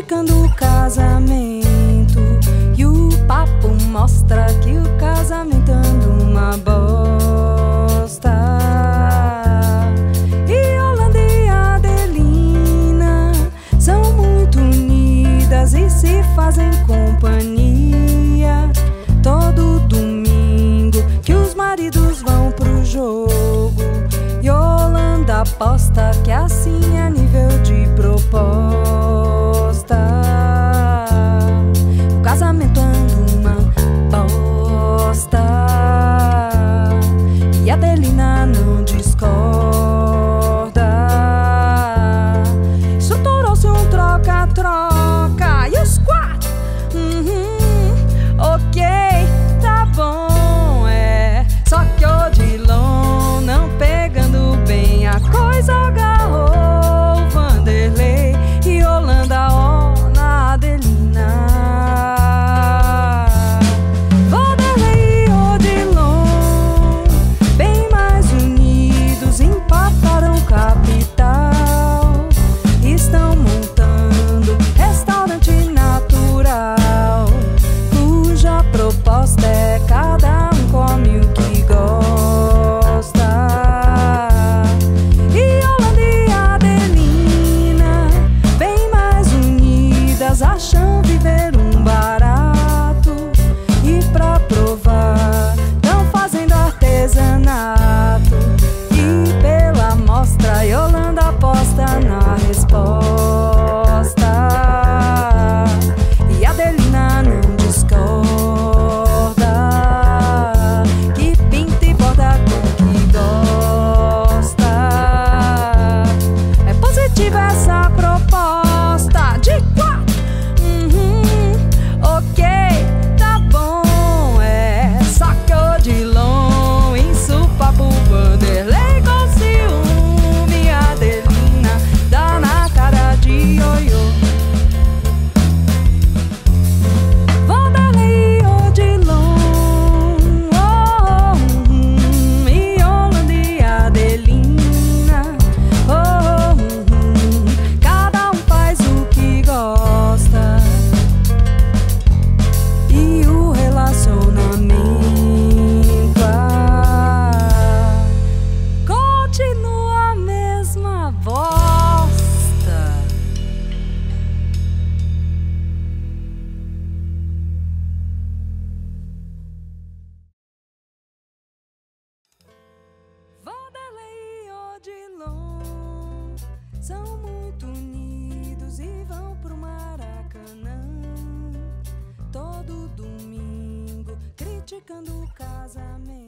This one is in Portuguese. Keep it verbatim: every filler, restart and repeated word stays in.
criticando o casamento, e o papo mostra que o casamento anda uma bosta. E Yolanda e Adelina são muito unidas e se fazem companhia todo domingo que os maridos vão pro jogo. Yolanda aposta que assim é nível de proposta. O casamento anda uma bosta e Adelina não discorda. Estruturou-se um troca-troca e os quatro uhum, ok, tá bom, é. Só que Odilon não pegando bem a coisa, agarrou Vanderlei e Yolanda ó na Adelina. Vanderlei e Odilon, bem mais unidos, empataram capital. Estão montando restaurante natural, cuja proposta é cada um come o que gosta. E Yolanda e Adelina, bem mais unidas, acham viver um barato. E pra provar, tão fazendo artesanato. E pela mostra, Yolanda aposta na resposta. E Adelina não discorda, que pinta e borda com que gosta. É positiva essa proposta de quatro uhum, ok, tá bom, é. Só que Odilon ensupapo Vanderlei com ciúme e Adelina dá na cara de ioiô. Vanderlei e Odilon, oh, oh, hum, e Yolanda e Adelina, oh, oh, hum, cada um faz o que gosta. E o relacionamento ah, continua a mesma bosta. Vanderlei e Odilon são muito unidos e vão pro Maracanã todo domingo, criticando o casamento.